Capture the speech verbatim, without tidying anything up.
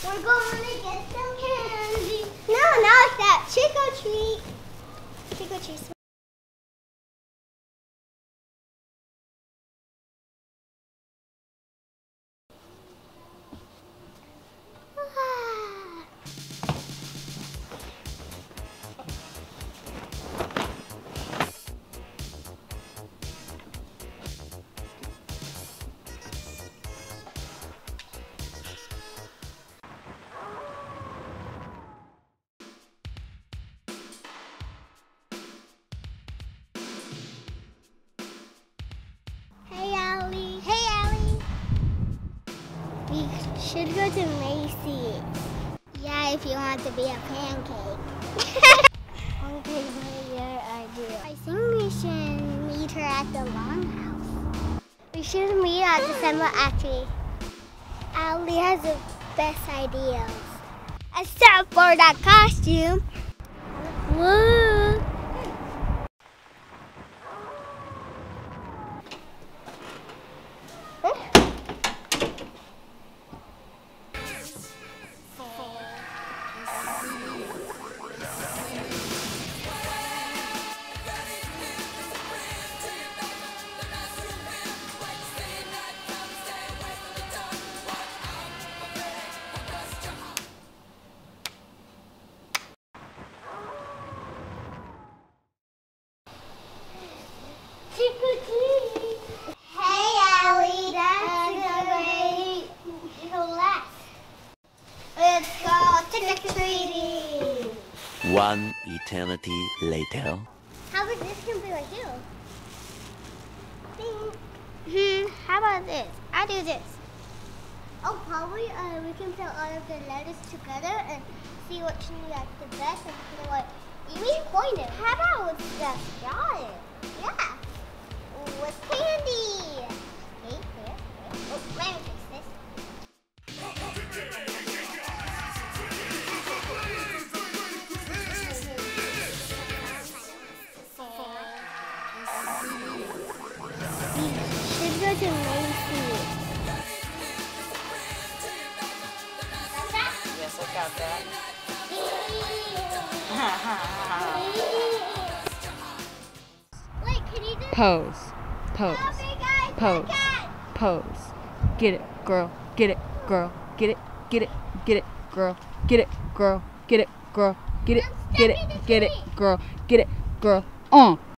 We're going to get some candy. No, not that. Trick or treat. Trick or treat. We should go to Macy's. Yeah, if you want to be a pancake. Okay, but your idea. I think we should meet her at the Longhouse. We should meet at the cinema actually. Ali has the best ideas. Except for that costume. Woo! Hey, Allie, that's great. Relax. Let's go trick-or-treating. One eternity later. How about this can be like you? Hmm, how about this? I do this. Oh, probably uh, we can put all of the letters together and see which one like the best and you know what? You mean point it. How about with just got it? Yeah. With candy. Hey, here, here. Oh, let me fix this. We should go to Macy's. Yes, I got that. Wait, can you do Pose. Pose. guys, Pose. Pose. Get it, girl. Get it, girl. Get it. Get it. Get it, girl. Get it, girl. Get it, girl. Get it. Get it. Get it, girl. Get it, girl. On.